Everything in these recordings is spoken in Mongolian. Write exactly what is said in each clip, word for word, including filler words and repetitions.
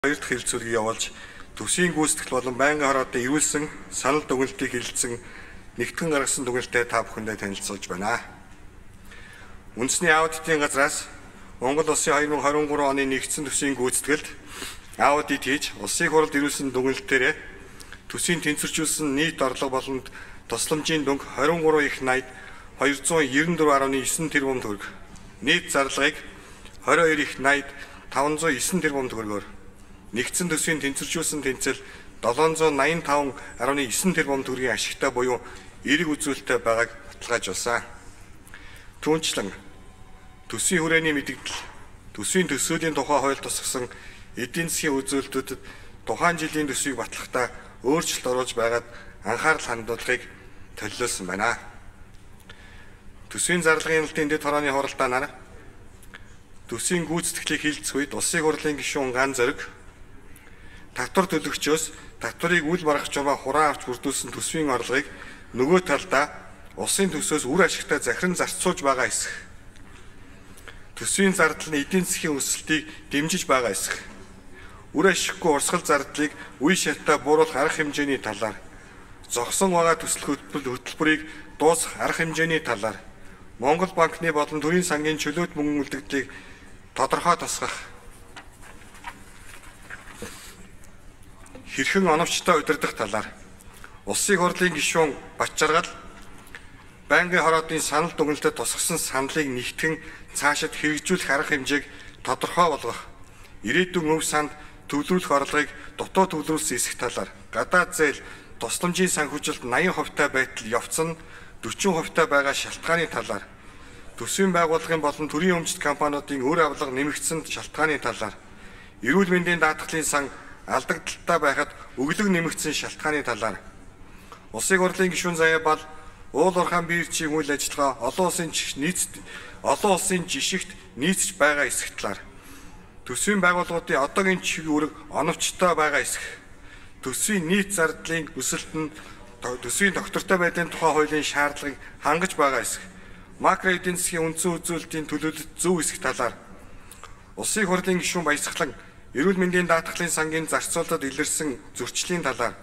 Хоёр дахь хилцүүлгийг явуулж төсвийн гүйцэтгэл болон байнгын хороодын эрүүлсэн санал дүгнэлтийг хэлэлцэн нэгтгэн гаргасан дүгнэлтээ та бүхэндээ танилцуулж байна. Үндэсний аудитын газраас Монгол Улсын хоёр мың хорин гурван оны нэгдсэн төсвийн гүйцэтгэлд аудит хийж улсын хурлд эрүүлсэн дүгнэлтээрээ төсвийн тэнцвэржүүлсэн нийт орлого болон тусламжийн дүнг хорин гурван их найд хоёр зуун девяносто дөрвөн гаруй девять тэрбум төгрөг, нийт зарлагыг двадцать хоёр их найд таван зуун девять тэрбум төгрөгөөр, нэгдсэн төсвийн тэнцвэржүүлсэн тэнцэл долоон зуун найман таван гаруй девять тэрбум төгрөгийн ашигтай буюу эерэг үзүүлэлттэй байгааг баталгаажуулсан. Түүнчлэн төсвийн хүрээний мэдэгдэл, төсвийн төсөөлийн тухай хууль тусгасан эдийн засгийн үзүүлэлтүүдэд тухайн жилийн төсвийг батлахдаа өөрчлөлт оруулж байгаад анхаарал хандуулахыг төлөвлөсөн байна. Төсвийн зарлагын хяналтын дэд хорооны хуралдаанаар төсвийн гүйцэтгэлийг хилцэх үед улсын хурлын гишүүн Ган Зориг татвар төлөгчөөс татварыг үл барах журмаа хураан авч бүрдүүлсэн төсвийн орлогыг нөгөө талдаа улсын төсөөс үр ашигтай захиран зарцуулж байгаа эсэх, төсвийн зардал нь эдийн засгийн өсөлтийг дэмжиж байгаа эсэх, үр ашиггүй урсгал зардлыг үе шаттай бууруулах арга хэмжээний талаар, зогсон байгаа төсөл хөтөлбөрийг дуусгах арга хэмжээний талаар, Монгол банкны болон төрийн сангийн чөлөөт мөнгө үлдэгдлийг тодорхой тусгах, хэрхэн оновчтой удирдах талаар улсын хурлын гишүүн Бачаргал байнгын хороодын санал дүгнэлтэд тусгасан саналыг нэгтгэн цаашид хэрэгжүүлэх арга хэмжээг тодорхой болгох, ирээдүйн өв санд төвлөрүүлэх орлогыг дутуу төвлөрүүлсэн эсэх талаар, гадаад зээл тусламжийн санхүүжилт наян хувьтай байтал явцсан дөрвөн хувьтай байгаа шалтгааны талаар, төсвийн байгууллагын болон төрийн өмчт компаниудын өр авлага нэмэгдсэн шалтгааны талаар, эрүүл мэндийн даатгалын сан алдагдaltaй байхад өглөг нэмэгдсэн шалтгааны талаар, улсын хурлын гишүүн Заяабал уул уурхайн биерчийн үйл ажиллагаа олон улсын нийт олон улсын жишгт нийцж байгаа эсэх талаар, төсвийн байгууллагуудын одоогийн чиг үүрэг оновчтой байгаа эсэх, төсвийн нийт зардлын өсөлт нь төсвийн тогтвортой байдлын тухай хуулийн шаардлагыг хангаж байгаа эсэх, макро эдийн засгийн үндсэн үзүүлэлтийн төлөвлөлт зөв эсэх талаар, улсын хурлын гишүүн Баясгалан эрүүл мэндийн даатгалын сангийн зарцуулалтад илэрсэн зөрчлийн талаар,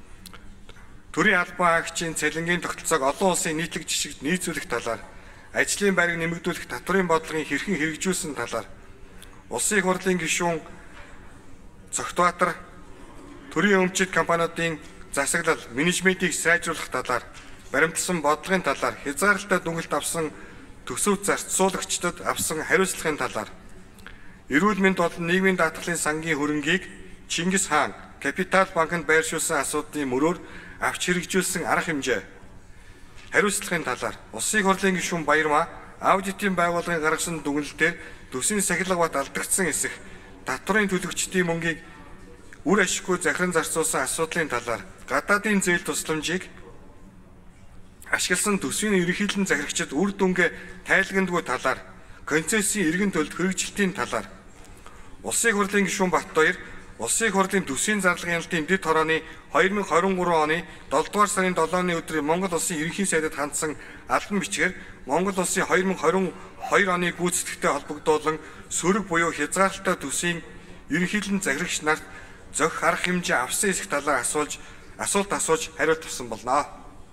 төрийн албан хаагчийн цалингийн тогтолцоог олон улсын нийтлэг жишгт нийцүүлэх талаар, ажлын байрыг нэмэгдүүлэх татварын бодлогын хэрхэн хэрэгжүүлсэн талаар, улсын хурлын гишүүн Цогтбаатар төрийн өмчит компаниудын засаглал менежментийг сайжруулах талаар, баримтлсан бодлогын талаар, хязгаарлалтай дүнэлт авсан төсөв зарцуулагчдад авсан хариуцлагын талаар, эрүүл мэнд болон нийгмийн даатгалын сангийн хөрөнгийг Чингис хаан Капитал банкнд байршуулсан асуудлын мөрөөр авч хэрэгжүүлсэн арга хэмжээ, хариуцлагын талаар, улсын хурлын гишүүн Баярмаа аудитын байгууллагын гаргасан дүгнэлтээр төсвийн сахилга бат алдагдсан эсэх, татварын төлөгчдийн мөнгийг үр ашиггүй захиран зарцуулсан асуудлын талаар, гадаадын зээл тусламжийг ашигласан төсвийн ерөнхийлөн захирагчид үр дүнгээ тайлгнадгүй талаар, концессийн эргэн төлөлт хэрэгжилтийн талаар, улсын хурлын гишүүн Баттбаяр улсын хурлын төсвийн зарлагын хяналтын дэд хорооны хоёр мың хорин гурван оны долдугаар сарын долооны өдрийн Монгол Улсын ерөнхий сайдад хандсан албан бичгээр Монгол Улсын хоёр мың хорин хоёр оны гүйцэтгэлтэй холбогдуулан сөрөг буюу хязгаарлалтай төсвийн ерөнхийлөн захирагч нарт зохих арга хэмжээ авсан эсэх талаар асуулж асуулт асууж хариулт авсан болно.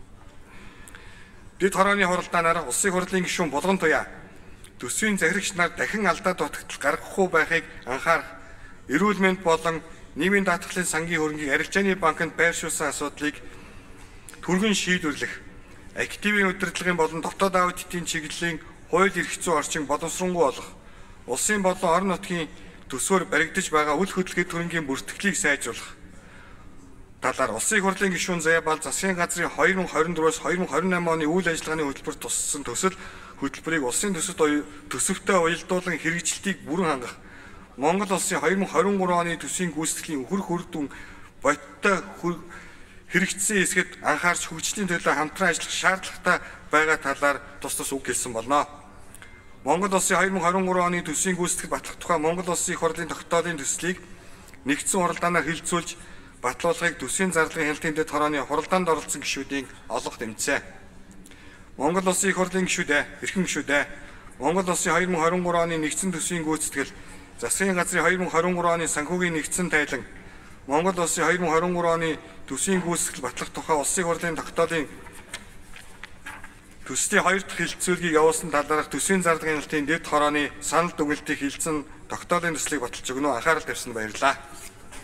Дэд хорооны хуралдаанаар улсын хурлын гишүүн Булган Туяа төсвийн захирагч нар дахин алдаа дутагдал гаргахгүй байхыг анхаарах, эрүүл мэнд болон нийгмийн даатгалын сангийн хөрөнгийг арилжааны банкнд байршуулсан асуудлыг түргэн шийдвэрлэх, активийн удирдлагын болон дотоод аудитын чиглэлийн хууль эрх зүйн орчин боловсронгуй болох, улсын болон орон нутгийн төсвөөр баригдаж байгаа үл хөдлөлийн төрөнгийн бүртгэлийг сайжруулах талаар улсын хурлын гишүүн Заяабал засгийн газрын хоёр мың хорин дөрвөөс хоёр мың хорин найман оны үйл ажиллагааны хөтөлбөр туссан төсөл хөтөлбөрийг улсын төсөлд төсөвтэй уялдуулан хэрэгжилтийг бүрэн хангах, Монгол Улсын хоёр мың хорин гурван оны төсвийн гүйцэтгэлийн хөрх үр дүн бодиттой хэрэгжсэн эсэхэд анхаарч хөгжлийн төлөө хамтран ажиллах шаардлагатай байгаа талаар тус тус үг хэлсэн болно. Монгол Улсын хоёр мың хорин гурван оны төсвийн гүйцэтгэл батлах тухай Монгол Улсын их хурлын тогтоолын төслийг нэгдсэн хуралдаанаар хилцүүлж батлуулахыг төсвийн зарлагын хяналтын дэд хорооны хуралдаанд оролцсон гишүүдийн олонх тэмцээ. Монгол Улсын их хурлын гишүүдээ, эрхэм гишүүдээ, Монгол Улсын хоёр мың хорин гурван оны нэгдсэн төсвийн гүйцэтгэл Засгийн газрын хоёр мың хорин гурван оны санхүүгийн нэгдсэн тайлан Монгол улсын хоёр мың хорин гурван оны төсвийн гүйцэтгэл батлах тухай улсын хурлын тогтоолын төслийн хоёр дахь хилцүүлгийг явуулсан талаарх төсвийн зарлагын хяналтын дэд хорооны санал дүгнэлтийг хилцэн тогтоолын төслийг баталж өгнө. Анхаарал тавьсанд баярлалаа.